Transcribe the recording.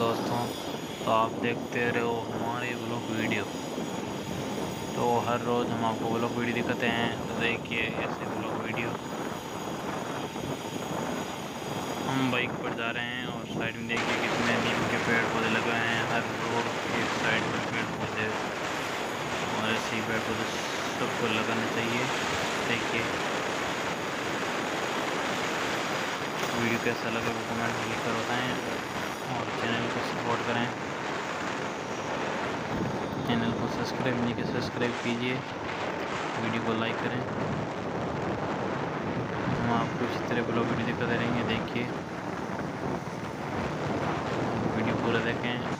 दोस्तों। तो आप देखते रहो हमारे ब्लॉग वीडियो। तो हर रोज़ हम आपको ब्लॉग वीडियो दिखाते हैं, तो देखिए ऐसे ब्लॉग वीडियो। हम बाइक पर जा रहे हैं और साइड में देखिए कितने नीम के पेड़ पौधे लगे हैं, हर रोड के साइड में पेड़ पौधे। और ऐसे ही पेड़ पौधे सबको लगाना चाहिए। देखिए वीडियो कैसा लगा वो कमेंट में लिखकर बताएं और चैनल को सपोर्ट करें। चैनल को सब्सक्राइब नहीं किया सब्सक्राइब कीजिए, वीडियो को लाइक करें। हम आपको इसी तरह ब्लॉग वीडियो दिखाते रहेंगे। देखिए वीडियो पूरा देखें।